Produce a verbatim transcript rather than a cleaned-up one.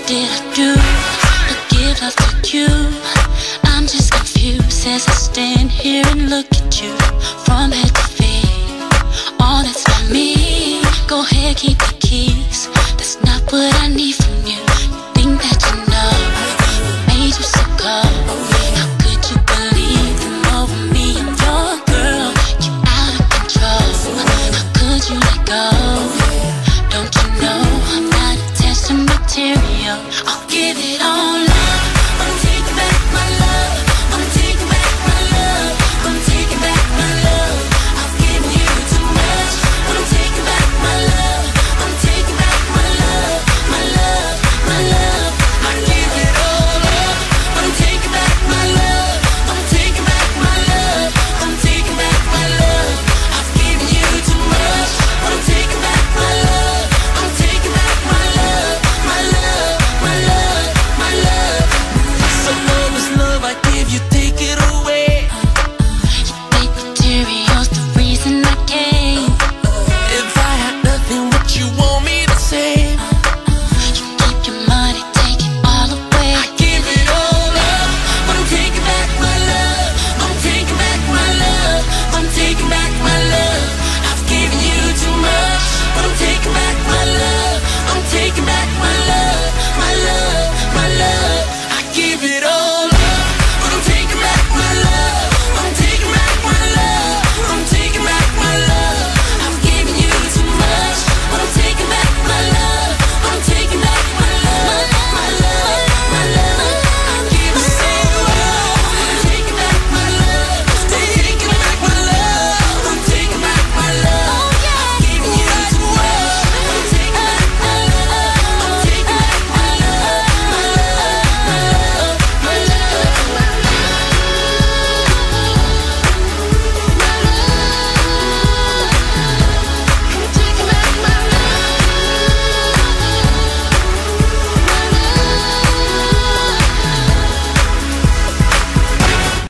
did I do to give love to you? I'm just confused as I stand here and look at you from head to feet. All that's for me. Go ahead, keep the keys. That's not what I need from you. You think that you know what made you so cold? How could you believe them over me? I'm your girl. You out of control. How could you let go? Don't you know I'm not attached to material? I'll give it all.